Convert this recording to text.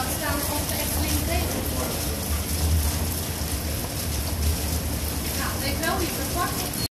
dat staan op de Efteling tegels. Nou, weet wel wie verpakt.